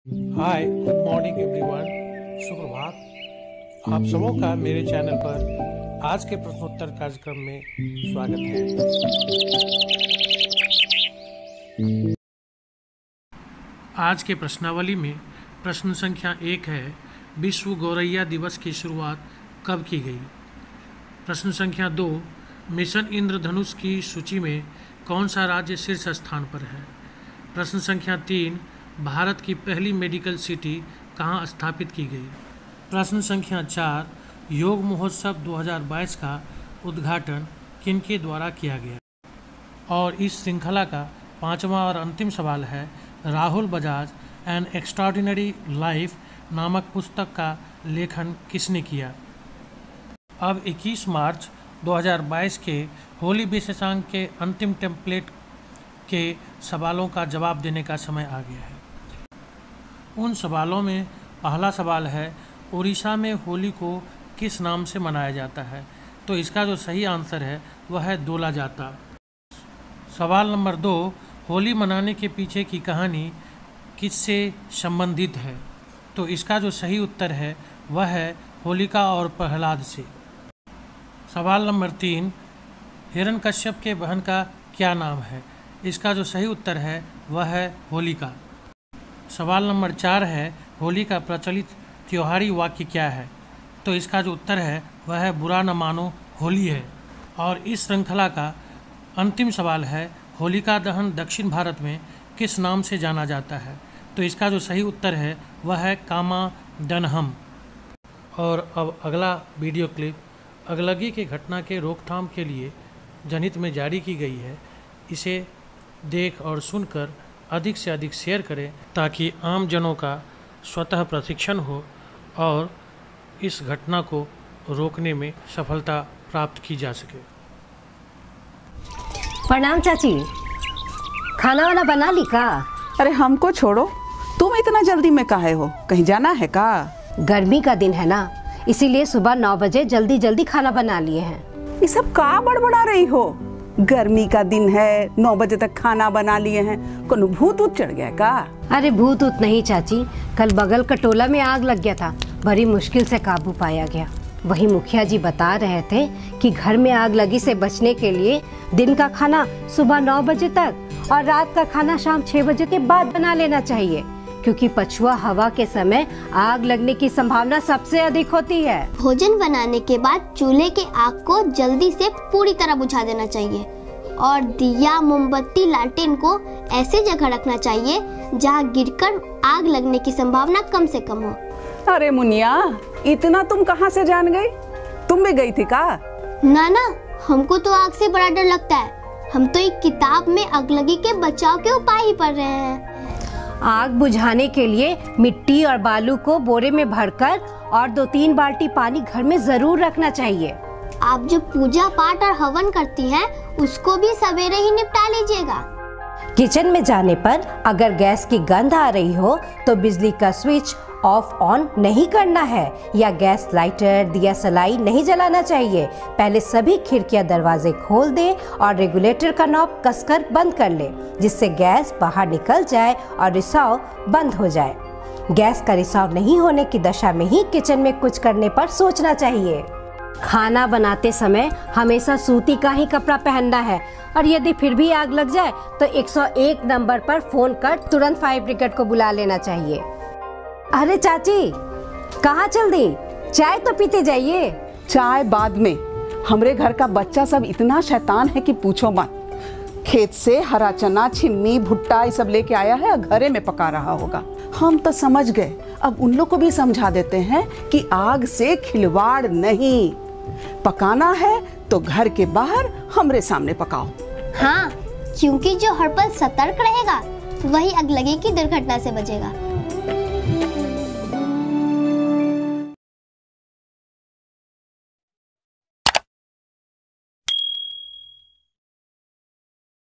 हाय, good morning everyone. सुप्रभात। आप सबों का मेरे चैनल पर आज के प्रश्नोत्तर कार्यक्रम में स्वागत है। आज के प्रश्नावली में प्रश्न संख्या 1 है, विश्व गौरैया दिवस की शुरुआत कब की गई? प्रश्न संख्या 2, मिशन इंद्रधनुष की सूची में कौन सा राज्य शीर्ष स्थान पर है? प्रश्न संख्या 3, भारत की पहली मेडिकल सिटी कहाँ स्थापित की गई? प्रश्न संख्या 4, योग महोत्सव 2022 का उद्घाटन किनके द्वारा किया गया? और इस श्रृंखला का 5वां और अंतिम सवाल है, Rahul Bajaj an extraordinary life नामक पुस्तक का लेखन किसने किया? अब 21 मार्च 2022 के होली विशेषांक के अंतिम टेम्पलेट के सवालों का जवाब देने का समय आ गया है। उन सवालों में पहला सवाल है, उड़ीसा में होली को किस नाम से मनाया जाता है? तो इसका जो सही आंसर है वह है दोला जाता। सवाल नंबर 2, होली मनाने के पीछे की कहानी किससे संबंधित है? तो इसका जो सही उत्तर है वह है होलिका और प्रहलाद से। सवाल नंबर 3, हिरण्यकश्यप के बहन का क्या नाम है? इसका जो सही उत्तर है वह है होलिका। सवाल नंबर 4 है, होली का प्रचलित त्योहारी वाक्य क्या है? तो इसका जो उत्तर है वह है बुरा न मानो होली है। और इस श्रृंखला का अंतिम सवाल है, होलिका दहन दक्षिण भारत में किस नाम से जाना जाता है? तो इसका जो सही उत्तर है वह है कामा दनहम। और अब अगला वीडियो क्लिप अगलगी की घटना के रोकथाम के लिए जनहित में जारी की गई है। इसे देख और सुनकर अधिक से अधिक शेयर करें ताकि आम जनों का स्वतः प्रशिक्षण हो और इस घटना को रोकने में सफलता प्राप्त की जा सके। प्रणाम चाची, खाना वाना बना ली का? अरे हमको छोड़ो, तुम इतना जल्दी में काहे हो? कहीं जाना है का? गर्मी का दिन है ना, इसीलिए सुबह 9 बजे जल्दी जल्दी खाना बना लिए हैं। ये सब का बड़बड़ा रही हो? गर्मी का दिन है, 9 बजे तक खाना बना लिए हैं, कोनो भूत ऊत चढ़ गया का? अरे भूत ऊत नहीं चाची, कल बगल का टोला में आग लग गया था, बड़ी मुश्किल से काबू पाया गया। वही मुखिया जी बता रहे थे कि घर में आग लगी से बचने के लिए दिन का खाना सुबह 9 बजे तक और रात का खाना शाम 6 बजे के बाद बना लेना चाहिए, क्योंकि पछुआ हवा के समय आग लगने की संभावना सबसे अधिक होती है। भोजन बनाने के बाद चूल्हे के आग को जल्दी से पूरी तरह बुझा देना चाहिए और दिया, मोमबत्ती, लालटेन को ऐसे जगह रखना चाहिए जहां गिरकर आग लगने की संभावना कम से कम हो। अरे मुनिया, इतना तुम कहाँ से जान गई? तुम भी गई थी का? ना, हमको तो आग से बड़ा डर लगता है। हम तो एक किताब में अगलगी के बचाव के उपाय ही पढ़ रहे हैं। आग बुझाने के लिए मिट्टी और बालू को बोरे में भरकर और 2-3 बाल्टी पानी घर में जरूर रखना चाहिए। आप जो पूजा पाठ और हवन करती हैं, उसको भी सवेरे ही निपटा लीजिएगा। किचन में जाने पर अगर गैस की गंध आ रही हो तो बिजली का स्विच ऑफ ऑन नहीं करना है या गैस लाइटर, दिया सलाई नहीं जलाना चाहिए। पहले सभी खिड़कियां दरवाजे खोल दे और रेगुलेटर का नॉब कसकर बंद कर ले, जिससे गैस बाहर निकल जाए और रिसाव बंद हो जाए। गैस का रिसाव नहीं होने की दशा में ही किचन में कुछ करने पर सोचना चाहिए। खाना बनाते समय हमेशा सूती का ही कपड़ा पहनना है और यदि फिर भी आग लग जाए तो 101 नंबर पर फोन कर तुरंत फायर ब्रिगेड को बुला लेना चाहिए। अरे चाची, कहाँ चल दी? चाय तो पीते जाइए। चाय बाद में। हमरे घर का बच्चा सब इतना शैतान है कि पूछो मत। खेत से हरा चना, छिम्मी, भुट्टा ये सब लेके आया है और घरे में पका रहा होगा। हम तो समझ गए, अब उन लोग को भी समझा देते हैं कि आग से खिलवाड़ नहीं, पकाना है तो घर के बाहर हमरे सामने पकाओ। हाँ, क्योंकि जो हर पल सतर्क रहेगा वही अगलगी की दुर्घटना से बचेगा।